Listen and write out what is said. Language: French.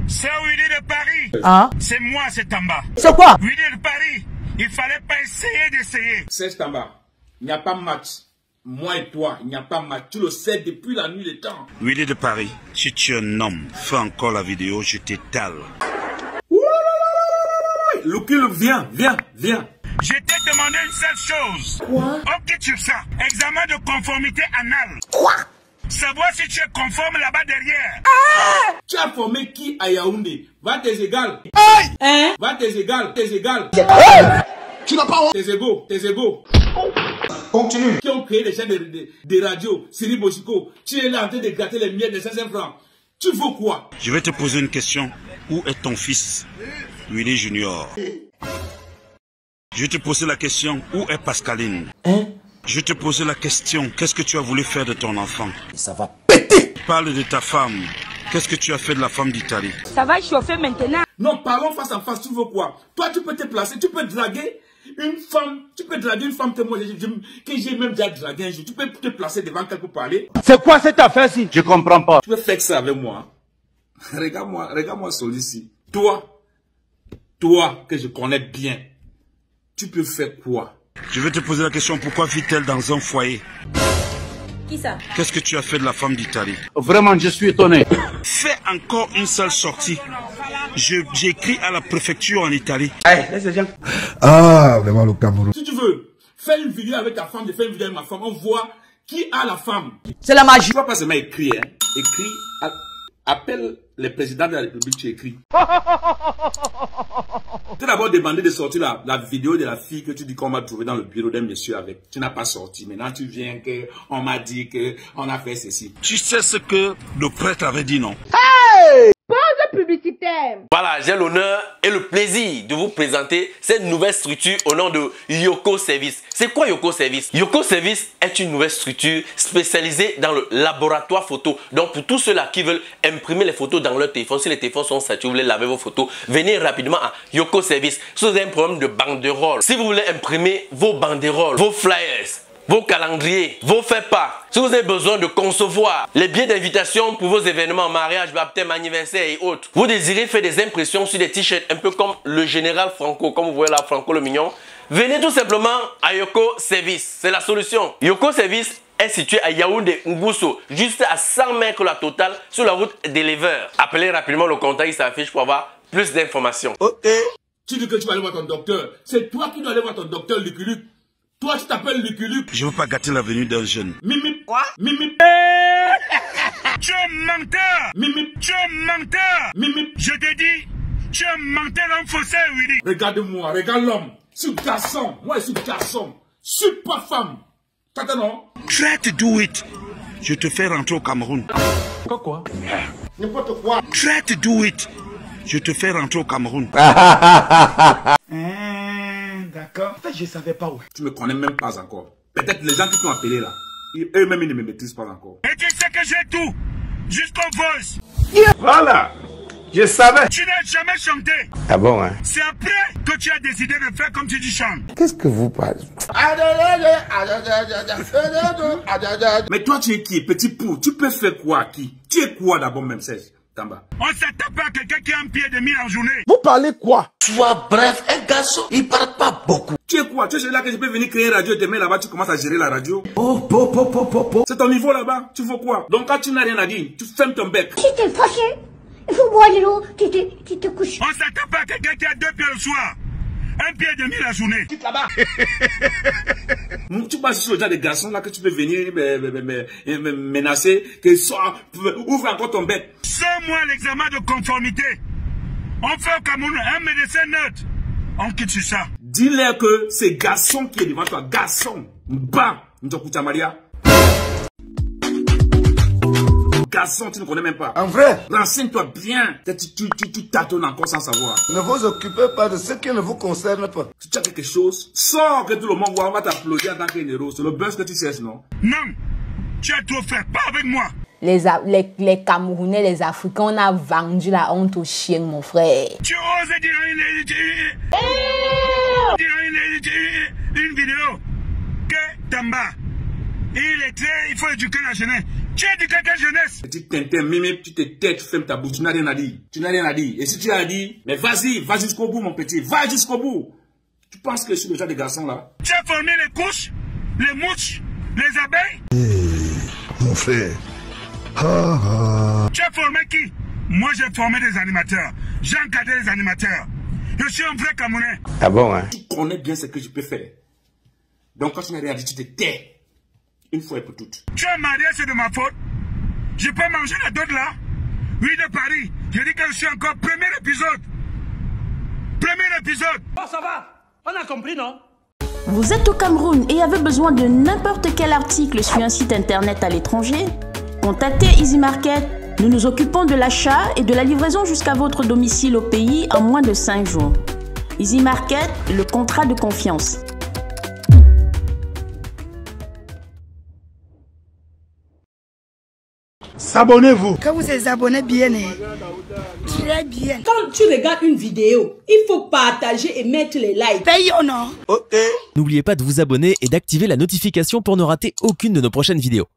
C'est Willy de Paris. Hein? C'est moi, c'est Tamba. C'est quoi? Willy de Paris. Il fallait pas essayer d'essayer. Serge Tamba, il n'y a pas match. Moi et toi, il n'y a pas match. Tu le sais depuis la nuit des temps. Willy de Paris, si tu es un homme, fais encore la vidéo, je t'étale. Lucule, viens. Je t'ai demandé une seule chose. Quoi? Ok sur ça. Examen de conformité anal. Quoi? Savoir si tu es conforme là-bas derrière. Tu as formé qui à Yaoundé? Va tes égales. Hein? Va tes égales. Tu n'as pas honte? Tes égaux. Continue. Qui ont créé des chaînes de radio, Siri Bochiko. Tu es là en train de gratter les miettes de 500 francs. Tu veux quoi? Je vais te poser une question. Où est ton fils, Willy Junior? Je vais te poser la question. Où est Pascaline? Hein? Je vais te poser la question. Qu'est-ce que tu as voulu faire de ton enfant? Ça va péter. Parle de ta femme. Qu'est-ce que tu as fait de la femme d'Italie? Ça va chauffer maintenant. Non, parlons face à face. Tu veux quoi? Toi, tu peux te placer. Tu peux draguer une femme. Tu peux draguer une femme que moi, que j'ai même déjà dragué un jour. Tu peux te placer devant quelqu'un pour parler. C'est quoi cette affaire-ci? Je comprends pas. Tu peux faire ça avec moi. Regarde-moi celui-ci. Toi, que je connais bien. Tu peux faire quoi? Je vais te poser la question. Pourquoi vit-elle dans un foyer? Qui ça? Qu'est-ce que tu as fait de la femme d'Italie? Vraiment, je suis étonné. Fais encore une seule sortie. J'écris à la préfecture en Italie. Ah, vraiment le Cameroun. Si tu veux, fais une vidéo avec ta femme, je fais une vidéo avec ma femme. On voit qui a la femme. C'est la magie. Tu vas pas seulement écrire, hein. Écris, appelle le président de la République, tu écris. Tu as d'abord demandé de sortir la vidéo de la fille que tu dis qu'on m'a trouvé dans le bureau d'un monsieur avec. Tu n'as pas sorti. Maintenant, tu viens que on m'a dit que on a fait ceci. Tu sais ce que le prêtre avait dit, non? Publicitaire. Voilà, j'ai l'honneur et le plaisir de vous présenter cette nouvelle structure au nom de Yoko Service. C'est quoi Yoko Service? Yoko Service est une nouvelle structure spécialisée dans le laboratoire photo. Donc pour tous ceux-là qui veulent imprimer les photos dans leur téléphone, si les téléphones sont saturés, vous voulez laver vos photos, venez rapidement à Yoko Service. Si vous avez un problème de banderole, si vous voulez imprimer vos banderoles, vos flyers, vos calendriers, vos faits-pas. Si vous avez besoin de concevoir les billets d'invitation pour vos événements, mariage, baptême, anniversaire et autres. Vous désirez faire des impressions sur des t-shirts un peu comme le général Franco, comme vous voyez là, Franco le mignon. Venez tout simplement à Yoko Service. C'est la solution. Yoko Service est situé à Yaoundé, Ngusso, juste à 100 mètres la totale sur la route d'Elever. Appelez rapidement le contact qui s'affiche pour avoir plus d'informations. Ok. Tu dis que tu vas aller voir ton docteur. C'est toi qui dois aller voir ton docteur Lucky Luke. Toi, tu t'appelles Lucky Luke. Je ne veux pas gâter l'avenir d'un jeune. Mimi. Quoi? Mimi. Tu es menteur. Mimi. Tu es menteur. Mimi. Je te dis, tu es menteur l'homme faussé, Willy. Regarde-moi, regarde l'homme. Je suis garçon. Moi, je suis garçon. Je suis pas femme. T'entends, non? Try to do it. Je te fais rentrer au Cameroun. Quoi? N'importe quoi. Try to do it. Je te fais rentrer au Cameroun. D'accord. En fait, je savais pas où. Tu me connais même pas encore. Peut-être les gens qui t'ont appelé là, eux-mêmes ils ne me maîtrisent pas encore. Et tu sais que j'ai tout. Jusqu'au voice. Voilà. Je savais. Tu n'as jamais chanté. Ah bon, hein? C'est après que tu as décidé de faire comme tu dis chantes. Qu'est-ce que vous parlez? Mais toi tu es qui? Petit pou, tu peux faire quoi à qui? Tu es quoi d'abord même, Serge Tamba? On s'attaque pas à quelqu'un qui a un pied et demi en journée. Vous parlez quoi? Sois bref, un garçon, il parle pas beaucoup. Tu es quoi? Tu es là que je peux venir créer une radio et te mettre là-bas, tu commences à gérer la radio. Oh. C'est ton niveau là-bas, tu veux quoi? Donc quand tu n'as rien à dire, tu fermes ton bec. Si t'es fâché, il faut boire de l'eau, tu te couches. On s'attaque pas à quelqu'un qui a 2 pieds le soir. Un pied et demi la journée. Quitte là-bas. Tu passes sur le genre de garçons là que tu peux venir me menacer, que soit, ouvre encore ton bec. Sans-moi l'examen de conformité. On fait au Cameroun un médecin neutre. On quitte sur ça. Dis-leur que c'est garçon qui est devant toi. Garçon. Bah. Maria. Garçon, tu ne connais même pas. En vrai, renseigne-toi bien. Tu tâtonnes encore sans savoir. ne vous occupez pas de ce qui ne vous concerne pas. Si tu as quelque chose, sors que tout le monde voit, on va t'applaudir en tant que héros. C'est le buzz que tu cherches, non? Non. Tu as trop fait, pas avec moi. Les Camerounais, les Africains, on a vendu la honte aux chiens, mon frère. Tu oses dire une vidéo que Tamba, il faut éduquer la jeunesse. Tu es éduqué quelle jeunesse? Petit Tintin, Mimi, tu te tais, tu fermes ta bouche, tu n'as rien à dire. Tu n'as rien à dire. Et si tu as dit, mais vas-y, va jusqu'au bout, mon petit, va jusqu'au bout. Tu penses que je suis le genre de garçon là? Tu as formé les couches, les mouches, les abeilles? Mon frère. Tu as formé qui? Moi j'ai formé des animateurs. J'ai encadré les animateurs. Je suis un vrai Camerounais. Ah bon, hein? Tu connais bien ce que je peux faire. Donc quand tu n'as rien à dire, tu te tais. Une fois et pour toutes. Tu es marié, c'est de ma faute. Je peux manger la dot là? Oui, de Paris. Je dis que je suis encore premier épisode. Premier épisode. Oh, ça va. On a compris, non? Vous êtes au Cameroun et avez besoin de n'importe quel article sur un site internet à l'étranger? Contactez Easy Market. Nous nous occupons de l'achat et de la livraison jusqu'à votre domicile au pays en moins de 5 jours. Easy Market, le contrat de confiance. S'abonnez-vous. Quand vous êtes abonné bien, très bien. Quand tu regardes une vidéo, il faut partager et mettre les likes. Paye ou non? N'oubliez pas de vous abonner et d'activer la notification pour ne rater aucune de nos prochaines vidéos.